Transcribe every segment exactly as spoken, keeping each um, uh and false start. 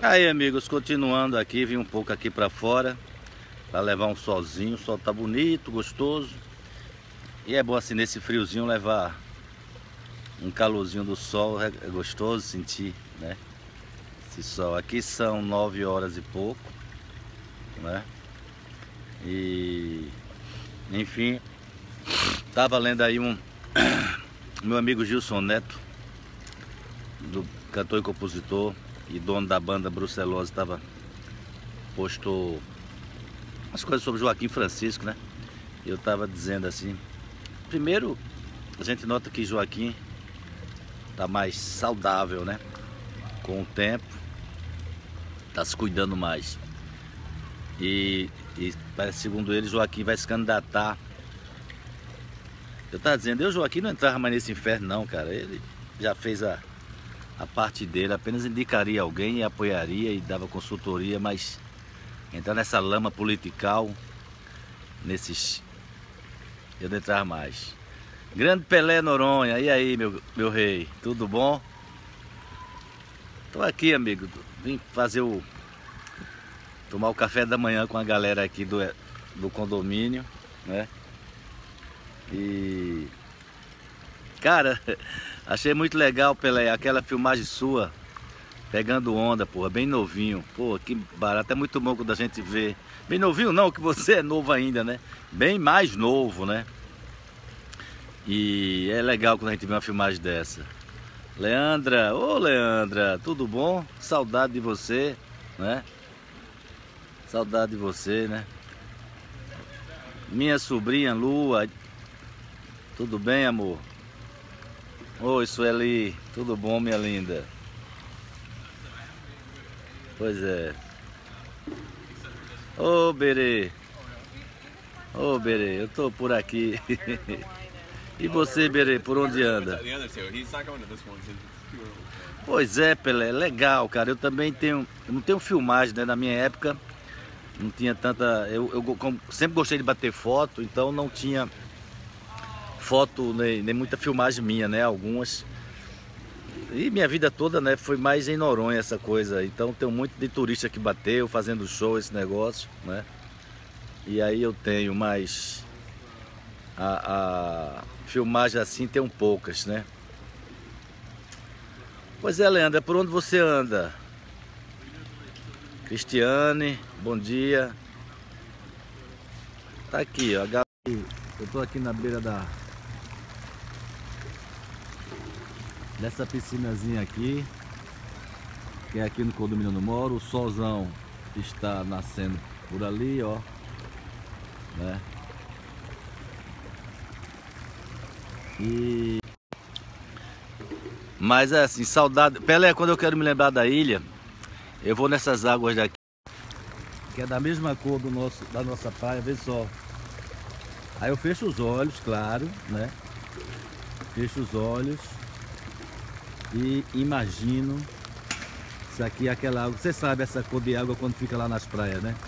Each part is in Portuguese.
Aí, amigos, continuando aqui, vim um pouco aqui pra fora para levar um solzinho. O sol tá bonito, gostoso. E é bom assim nesse friozinho levar um calorzinho do sol. É gostoso sentir, né? Esse sol. Aqui são nove horas e pouco, né? E enfim, tava lendo aí um meu amigo Gilson Neto, do cantor e compositor e dono da banda Brucelose, estava postou as coisas sobre Joaquim Francisco, né? Eu estava dizendo assim, primeiro a gente nota que Joaquim tá mais saudável, né? Com o tempo, tá se cuidando mais. E, e segundo ele, Joaquim vai se candidatar. Eu estava dizendo, eu Joaquim não entrava mais nesse inferno não, cara. Ele já fez a a parte dele, apenas indicaria alguém e apoiaria e dava consultoria, mas entrar nessa lama political, nesses, eu não entrar mais. Grande Pelé Noronha, e aí, meu, meu rei, tudo bom? Tô aqui, amigo, vim fazer o tomar o café da manhã com a galera aqui do, do condomínio, né? E cara, achei muito legal, Pelé, aquela filmagem sua, pegando onda, porra, bem novinho. Pô, que barato, é muito bom quando a gente vê. Bem novinho não, que você é novo ainda, né? Bem mais novo, né? E é legal quando a gente vê uma filmagem dessa. Leandra, ô Leandra, tudo bom? Saudade de você, né? Saudade de você, né? Minha sobrinha Lua, tudo bem, amor? Oi, Sueli, tudo bom, minha linda? Pois é. Ô, Berê. Ô, Berê, eu tô por aqui. E você, Berê, por onde anda? Pois é, Pelé, legal, cara. Eu também tenho, eu não tenho filmagem, né? Na minha época, não tinha tanta... Eu, eu sempre gostei de bater foto, então não tinha foto, nem, nem muita filmagem minha, né? Algumas. E minha vida toda, né? Foi mais em Noronha essa coisa. Então tem muito de turista que bateu, fazendo show, esse negócio, né? E aí eu tenho, mas a, a filmagem assim tem um poucas, né? Pois é, Leandra, por onde você anda? Cristiane, bom dia. Tá aqui, ó. Eu tô aqui na beira da dessa piscinazinha aqui, que é aqui no condomínio onde eu moro. O solzão está nascendo por ali, ó, né? E mas é assim, saudade. Pelé, quando eu quero me lembrar da ilha, eu vou nessas águas daqui, que é da mesma cor do nosso, da nossa praia, vê só. Aí eu fecho os olhos, claro, né? Fecho os olhos e imagino isso aqui, aquela água. Você sabe essa cor de água quando fica lá nas praias, né?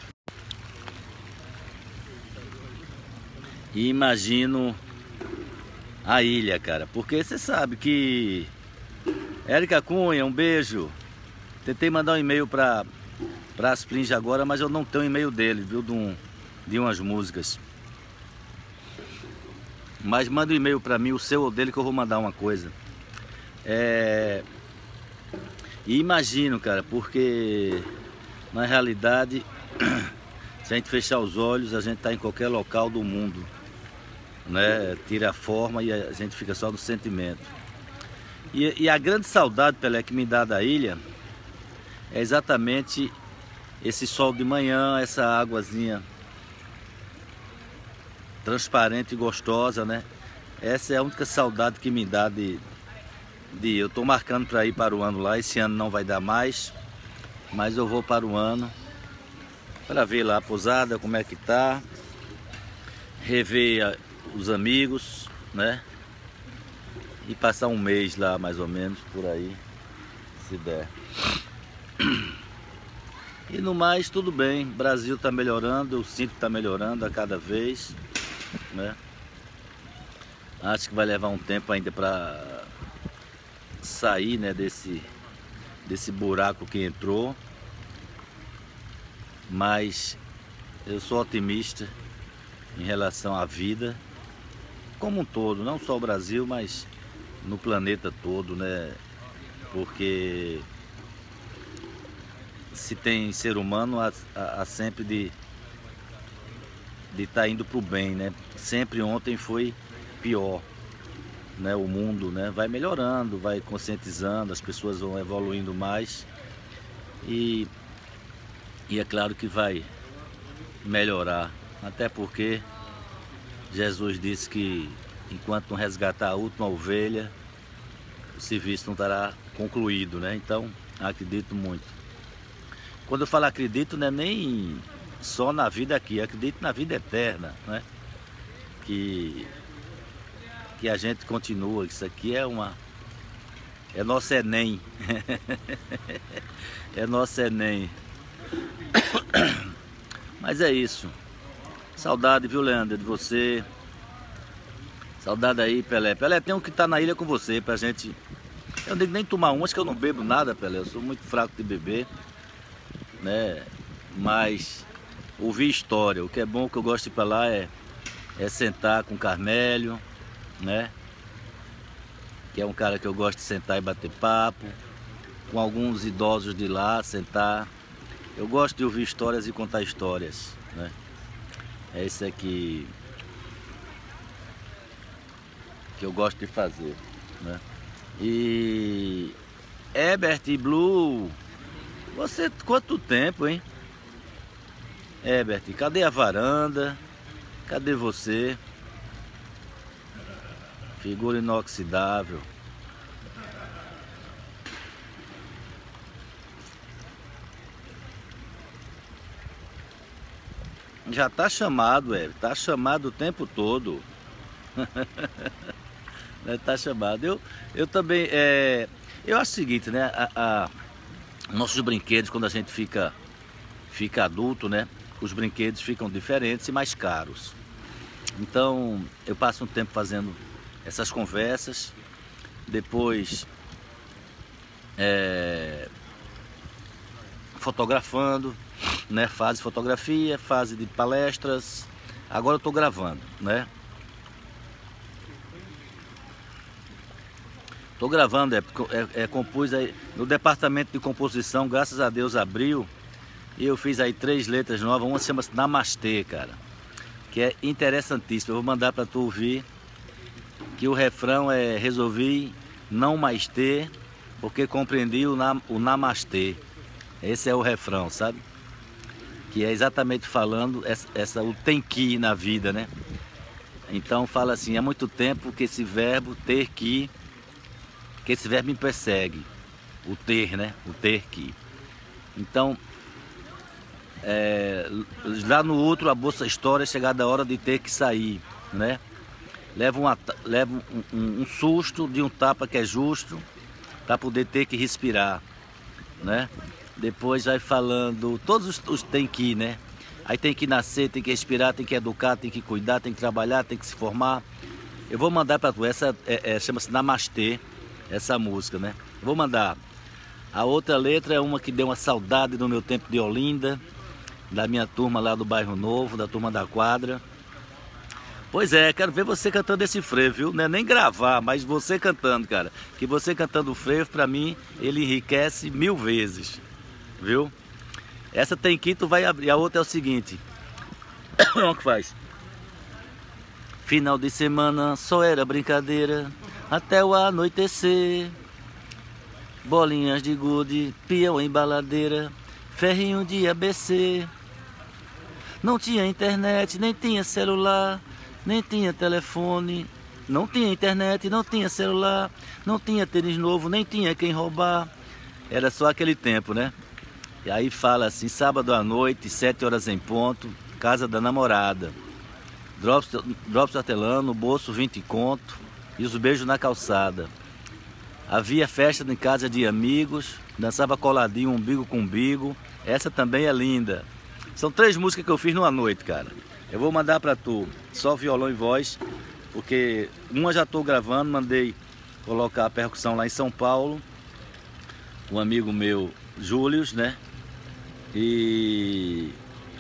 E imagino a ilha, cara, porque você sabe que Érica Cunha, um beijo. Tentei mandar um e-mail para para Asplinge agora, mas eu não tenho e-mail dele, viu, de, um, de umas músicas. Mas manda um e-mail para mim, o seu ou dele, que eu vou mandar uma coisa. É... E imagino, cara, porque na realidade, se a gente fechar os olhos, a gente está em qualquer local do mundo, né? Tira a forma e a gente fica só no sentimento. E, e a grande saudade, Pelé, que me dá da ilha é exatamente esse sol de manhã, essa águazinha transparente e gostosa, né? Essa é a única saudade que me dá de, de eu tô marcando para ir para o ano lá. Esse ano não vai dar mais, mas eu vou para o ano para ver lá a pousada, como é que tá, rever a, os amigos, né? E passar um mês lá, mais ou menos, por aí, se der. E no mais, tudo bem. O Brasil está melhorando, eu sinto que está melhorando a cada vez, né? Acho que vai levar um tempo ainda para sair, né, desse, desse buraco que entrou, mas eu sou otimista em relação à vida como um todo, não só o Brasil, mas no planeta todo, né? Porque se tem ser humano, há, há sempre de de estar tá indo para o bem, né? Sempre ontem foi pior, né? O mundo, né? Vai melhorando, vai conscientizando, as pessoas vão evoluindo mais e, e é claro que vai melhorar, até porque Jesus disse que enquanto não resgatar a última ovelha, o serviço não estará concluído, né? Então, acredito muito. Quando eu falo acredito, não é nem só na vida aqui, acredito na vida eterna, né? Que, que a gente continua, isso aqui é uma... é nosso Enem. É nosso Enem. Mas é isso. Saudade, viu, Leandro, de você. Saudade aí, Pelé. Pelé, tem um que tá na ilha com você pra gente... Eu não digo nem tomar um, acho que eu não bebo nada, Pelé. Eu sou muito fraco de beber, né? Mas ouvir história. O que é bom, o que eu gosto de ir pra lá é, é sentar com o Carmélio, né? Que é um cara que eu gosto de sentar e bater papo. Com alguns idosos de lá, sentar. Eu gosto de ouvir histórias e contar histórias, né? É isso aqui que eu gosto de fazer, né? E Herbert e Blue, você quanto tempo, hein? Herbert, cadê a varanda? Cadê você? Figura inoxidável. Já tá chamado, é, tá chamado o tempo todo. Tá chamado. Eu, eu também, é, eu acho o seguinte, né? A, a, nossos brinquedos, quando a gente fica, fica adulto, né? Os brinquedos ficam diferentes e mais caros. Então, eu passo um tempo fazendo essas conversas. Depois, é, fotografando, né? Fase de fotografia, fase de palestras. Agora eu estou gravando, né? Estou gravando, é, é, é compus aí no departamento de composição, graças a Deus abriu. E eu fiz aí três letras novas, uma chama-se Namastê, cara. Que é interessantíssimo, eu vou mandar para tu ouvir. Que o refrão é: resolvi não mais ter, porque compreendi o, nam, o Namastê. Esse é o refrão, sabe? Que é exatamente falando essa, essa, o tem que na vida, né? Então fala assim, há muito tempo que esse verbo ter que, que esse verbo me persegue. O ter, né? O ter que. Então, é, lá no outro, a bolsa história, chegada a hora de ter que sair, né? Leva, uma, leva um, um, um susto de um tapa que é justo, para poder ter que respirar, né? Depois vai falando, todos os, os tem que, né? Aí tem que nascer, tem que respirar, tem que educar, tem que cuidar, tem que trabalhar, tem que se formar. Eu vou mandar para tu, essa é, é, chama-se Namastê, essa música, né? Eu vou mandar. A outra letra é uma que deu uma saudade do meu tempo de Olinda, da minha turma lá do Bairro Novo, da turma da quadra. Pois é, quero ver você cantando esse frevo, viu? Não é nem gravar, mas você cantando, cara. Que você cantando o frevo, pra mim, ele enriquece mil vezes, viu? Essa tem que tu vai abrir. A outra é o seguinte. O que faz? Final de semana só era brincadeira até o anoitecer. Bolinhas de gude, peão em baladeira, ferrinho de A B C. Não tinha internet, nem tinha celular, nem tinha telefone. Não tinha internet, não tinha celular, não tinha tênis novo, nem tinha quem roubar. Era só aquele tempo, né? E aí fala assim, sábado à noite, sete horas em ponto, casa da namorada. Drops, drops hortelano, bolso vinte conto e os beijos na calçada. Havia festa em casa de amigos, dançava coladinho, umbigo com umbigo. Essa também é linda. São três músicas que eu fiz numa noite, cara. Eu vou mandar pra tu, só violão e voz, porque uma já tô gravando, mandei colocar a percussão lá em São Paulo. um amigo meu, Július, né? E,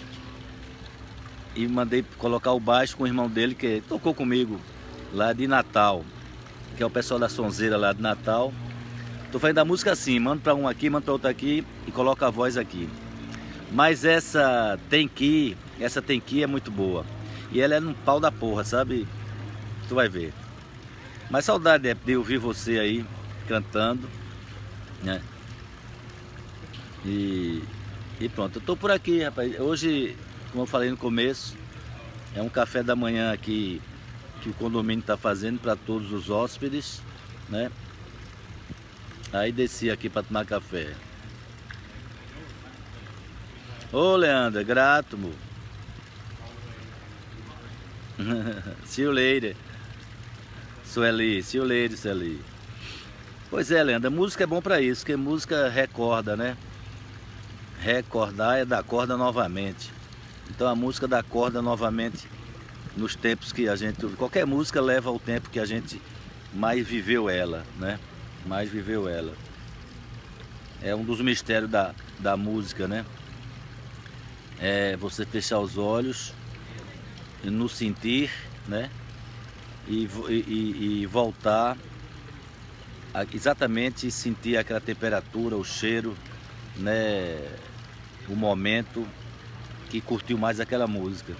e mandei colocar o baixo com o irmão dele, que tocou comigo lá de Natal, que é o pessoal da sonzeira lá de Natal. Tô fazendo a música assim, mando pra um aqui, mando pra outro aqui e coloco a voz aqui. Mas essa tem que, essa tem que é muito boa. E ela é num pau da porra, sabe? Tu vai ver. Mas saudade de ouvir você aí cantando, né? E, e pronto, eu tô por aqui, rapaz. Hoje, como eu falei no começo, é um café da manhã aqui que o condomínio tá fazendo para todos os hóspedes, né? Aí desci aqui para tomar café. Ô Leandro, grato, mo. See you later. Sueli, see you later, Sueli. Pois é, Leandro, a música é bom para isso, porque música recorda, né? Recordar é dar corda novamente. Então a música dá corda novamente nos tempos que a gente... Qualquer música leva ao tempo que a gente mais viveu ela, né? Mais viveu ela. É um dos mistérios da, da música, né? É você fechar os olhos e no sentir, né? E, e, e voltar a exatamente sentir aquela temperatura, o cheiro, né? O momento que curtiu mais aquela música.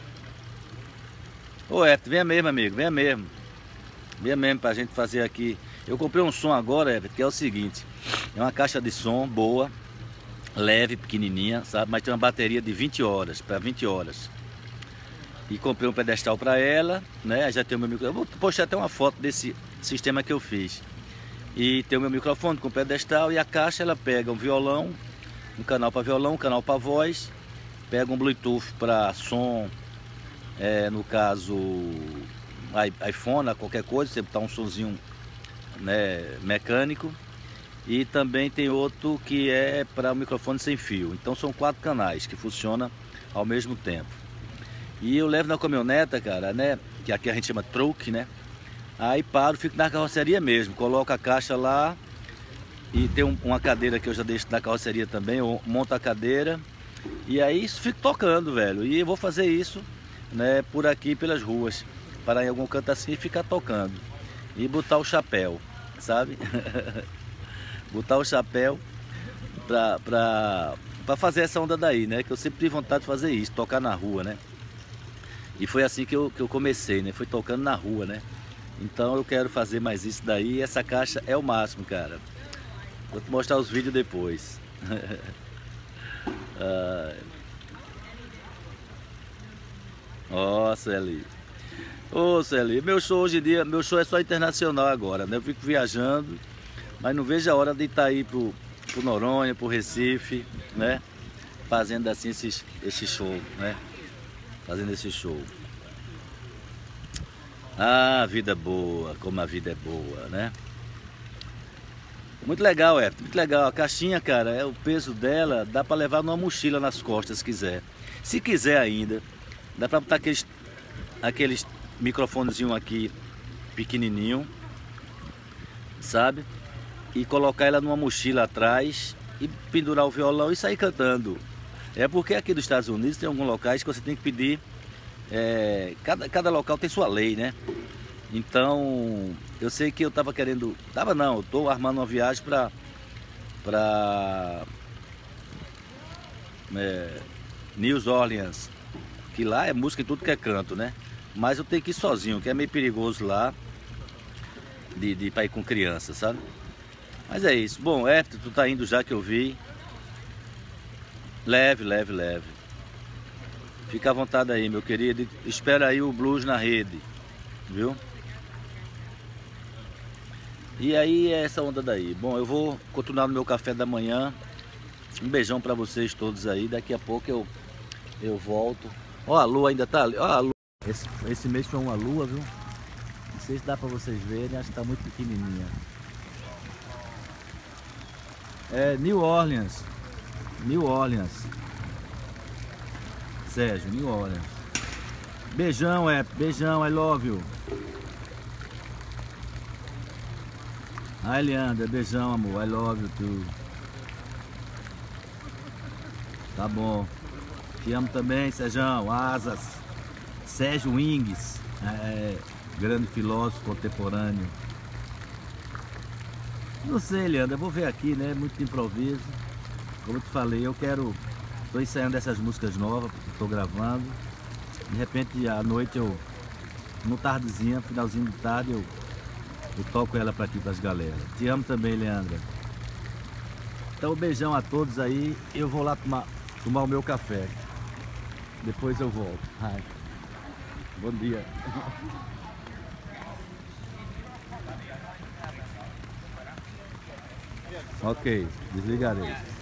Ô Everton, venha mesmo, amigo, venha mesmo. Venha mesmo pra gente fazer aqui. Eu comprei um som agora, Everton, que é o seguinte: é uma caixa de som boa, leve, pequenininha, sabe? Mas tem uma bateria de vinte horas, para vinte horas. E comprei um pedestal para ela, né? Já tem o meu microfone. Eu vou postar até uma foto desse sistema que eu fiz. E tem o meu microfone com pedestal, e a caixa ela pega um violão, um canal para violão, um canal para voz, pega um Bluetooth para som, é, no caso iPhone, qualquer coisa, você botar um sonzinho, né, mecânico. E também tem outro que é para o microfone sem fio. Então são quatro canais que funcionam ao mesmo tempo. E eu levo na caminhoneta, cara, né? Que aqui a gente chama truck, né? Aí paro, fico na carroceria mesmo. Coloco a caixa lá. E tem um, uma cadeira que eu já deixo na carroceria também. Eu monto a cadeira. E aí fico tocando, velho. E eu vou fazer isso, né? Por aqui, pelas ruas. Parar em algum canto assim e ficar tocando. E botar o chapéu, sabe? Botar o chapéu pra, pra, pra fazer essa onda daí, né? Que eu sempre tive vontade de fazer isso, tocar na rua, né? E foi assim que eu, que eu comecei, né? Foi tocando na rua, né? Então eu quero fazer mais isso daí. E essa caixa é o máximo, cara. Vou te mostrar os vídeos depois. ah. Ó, Celi. Ô, Celi, meu show hoje em dia, meu show é só internacional agora, né? Eu fico viajando, mas não vejo a hora de estar aí pro, pro Noronha, pro Recife, né? Fazendo assim esse, esse show, né? Fazendo esse show. Ah, vida boa, como a vida é boa, né? Muito legal, é, muito legal. A caixinha, cara, é o peso dela, dá pra levar numa mochila nas costas, se quiser. Se quiser ainda, dá pra botar aqueles, aqueles microfonezinho aqui, pequenininho, sabe? E colocar ela numa mochila atrás e pendurar o violão e sair cantando. É porque aqui dos Estados Unidos tem alguns locais que você tem que pedir, é, cada, cada local tem sua lei, né? Então, eu sei que eu tava querendo, tava não, eu tô armando uma viagem pra, pra é, New Orleans, que lá é música em tudo que é canto, né? Mas eu tenho que ir sozinho, que é meio perigoso lá, de, de pra ir com criança, sabe? Mas é isso. Bom, é, tu tá indo já que eu vi. Leve, leve, leve. Fica à vontade aí, meu querido. Espera aí o blues na rede, viu? E aí é essa onda daí. Bom, eu vou continuar no meu café da manhã. Um beijão pra vocês todos aí. Daqui a pouco eu, eu volto. Ó, a lua ainda tá ali. Ó, a lua. Esse, esse mês foi uma lua, viu? Não sei se dá pra vocês verem. Acho que tá muito pequenininha. É New Orleans. New Orleans. Sérgio, New Orleans. Beijão, é. Beijão, I love you. Ai, Leandra, beijão, amor. I love you too. Tá bom. Te amo também, Sérgio. Asas. Sérgio Wings, é, grande filósofo contemporâneo. Não sei, Leandro, eu vou ver aqui, né? Muito de improviso. Como eu te falei, eu quero... Tô ensaiando essas músicas novas que estou gravando. De repente, à noite, eu... No tardezinha, finalzinho de tarde, eu, eu toco ela para aqui, para as galera. Te amo também, Leandra. Então, um beijão a todos aí. Eu vou lá tomar, tomar o meu café. Depois eu volto. Ai. Bom dia. Ok, desligarei.